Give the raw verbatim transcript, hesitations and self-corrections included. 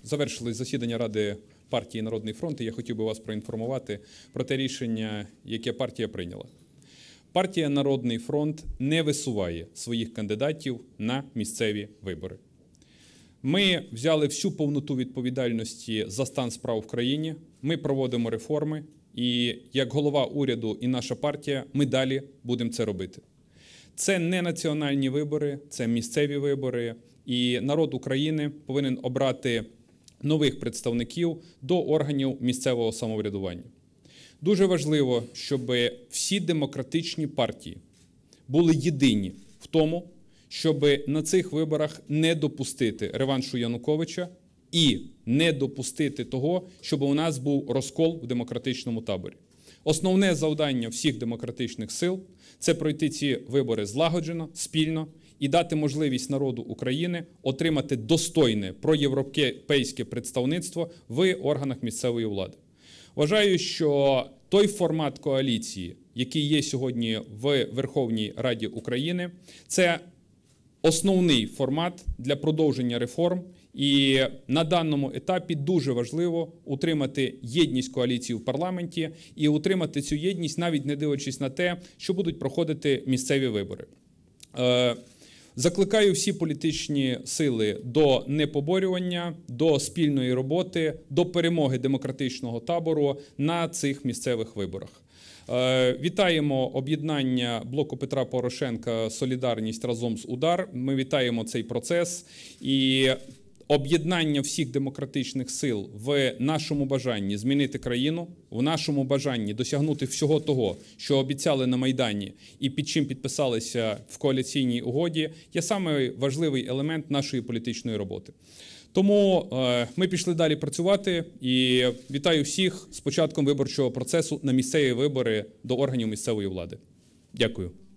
завершилось засідання Ради партії «Народний фронт», і я хотів би вас проінформувати про те рішення, яке партія прийняла. Партія «Народний фронт» не висуває своїх кандидатів на місцеві вибори. Ми взяли всю повноту відповідальності за стан справ в країні, ми проводимо реформи, і як голова уряду і наша партія ми далі будемо це робити. Це не національні вибори, це місцеві вибори, і народ України повинен обрати нових представників до органів місцевого самоврядування. Дуже важливо, щоб всі демократичні партії були єдині в тому, щоб на цих виборах не допустити реваншу Януковича і не допустити того, щоб у нас був розкол в демократичному таборі. Основне завдання всіх демократичних сил – це пройти ці вибори злагоджено, спільно і дати можливість народу України отримати достойне проєвропейське представництво в органах місцевої влади. Вважаю, що той формат коаліції, який є сьогодні в Верховній Раді України, це основний формат для продовження реформ, і на даному етапі дуже важливо утримати єдність коаліції в парламенті і утримати цю єдність, навіть не дивлячись на те, що будуть проходити місцеві вибори. Закликаю всі політичні сили до непоборювання, до спільної роботи, до перемоги демократичного табору на цих місцевих виборах. Вітаємо об'єднання блоку Петра Порошенка «Солідарність разом з УДАР». Ми вітаємо цей процес і об'єднання всіх демократичних сил в нашому бажанні змінити країну, в нашому бажанні досягнути всього того, що обіцяли на Майдані і під чим підписалися в коаліційній угоді, є самий важливий елемент нашої політичної роботи. Тому е, ми пішли далі працювати і вітаю всіх з початком виборчого процесу на місцеві вибори до органів місцевої влади. Дякую.